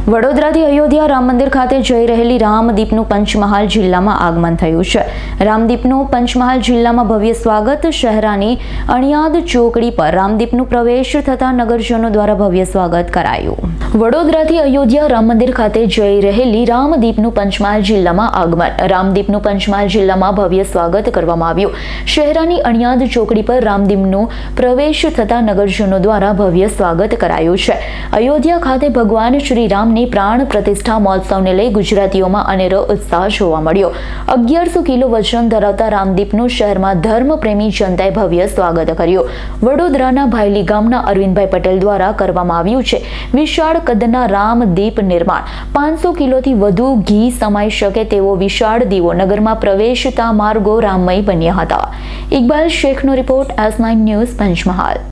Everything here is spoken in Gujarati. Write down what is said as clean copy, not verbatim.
વડોદરાથી અયોધ્યા રામ મંદિર ખાતે જઈ રહેલી રામદીપનું પંચમહાલ જિલ્લામાં આગમન થયું છે। રામદીપનું પંચમહાલ જિલ્લામાં ભવ્ય સ્વાગત। શહેરાની અણિયાદ ચોકડી પર રામદીપનું પ્રવેશ થતા નગરજનો દ્વારા ભવ્ય સ્વાગત કરાયું। વડોદરાથી અયોધ્યા રામ મંદિર ખાતે જઈ રહેલી રામદીપનું પંચમહાલ જિલ્લામાં આગમન। રામદીપનું પંચમહાલ જિલ્લામાં ભવ્ય સ્વાગત કરવામાં આવ્યું। શહેરાની અણિયાદ ચોકડી પર રામદીપનું પ્રવેશ થતા નગરજનો દ્વારા ભવ્ય સ્વાગત કરાયું છે। અયોધ્યા ખાતે ભગવાન શ્રી રામ પ્રાણ પ્રતિષ્ઠા મહોત્સવને લઈ ગુજરાતીઓમાં અનેરો ઉત્સાહ જોવા મળ્યો। 1100 કિલો વજન ધરાવતા રામદીપનું શહેરમાં ધર્મપ્રેમી જનતાએ ભવ્ય સ્વાગત કર્યું। વડોદરાના ભાયલી ગામના અરવિંદભાઈ પટેલ દ્વારા કરવામાં આવ્યું છે। વિશાળ કદના રામદીપ નિર્માણ 500 કિલોથી વધુ ઘી સમાઈ શકે તેવો વિશાળ દીવો નગરમાં પ્રવેશતા માર્ગો રામમય બન્યા હતા। ઇકબાલ શેખનો રિપોર્ટ, S9 ન્યૂઝ, પંચમહાલ।